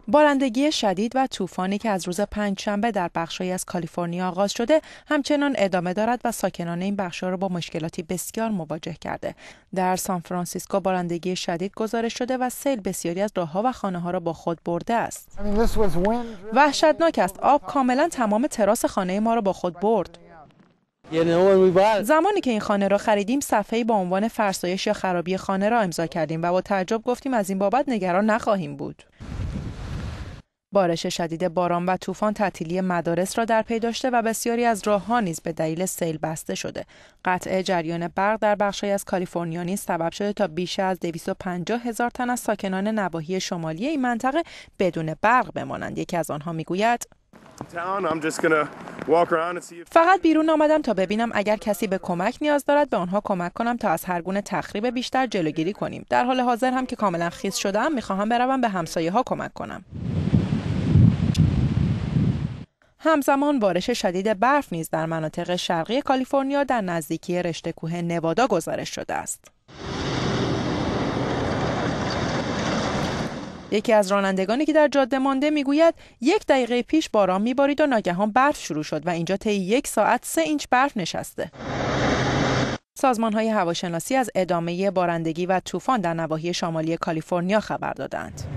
بارندگی شدید و طوفانی که از روز پنجشنبه در بخش‌هایی از کالیفرنیا آغاز شده، همچنان ادامه دارد و ساکنان این بخش‌ها را با مشکلاتی بسیار مواجه کرده. در سان فرانسیسکو بارندگی شدید گزارش شده و سیل بسیاری از راه‌ها و خانه‌ها را با خود برده است. وحشتناک است. آب کاملا تمام تراس خانه ما را با خود برد. زمانی که این خانه را خریدیم صفحه‌ای با عنوان فرسایش یا خرابی خانه را امضا کردیم و با تعجب گفتیم از این بابت نگران نخواهیم بود. بارش شدید باران و طوفان تعطیلی مدارس را در پی داشته و بسیاری از راه‌ها نیز به دلیل سیل بسته شده. قطع جریان برق در بخش‌هایی از کالیفرنیا نیز سبب شده تا بیش از 250,000 تن از ساکنان نواحی شمالی این منطقه بدون برق بمانند. یکی از آنها میگوید: فقط بیرون آمدم تا ببینم اگر کسی به کمک نیاز دارد به آنها کمک کنم تا از هر گونه تخریب بیشتر جلوگیری کنیم. در حال حاضر هم که کاملا خیس شده‌ام می‌خواهم بروم به همسایه‌ها کمک کنم. همزمان بارش شدید برف نیز در مناطق شرقی کالیفرنیا در نزدیکی رشته کوه نوادا گزارش شده است. یکی از رانندگانی که در جاده مانده میگوید 1 دقیقه پیش باران میبارید و ناگهان برف شروع شد و اینجا طی 1 ساعت 3 اینچ برف نشسته. سازمان‌های هواشناسی از ادامه بارندگی و طوفان در نواحی شمالی کالیفرنیا خبر دادند.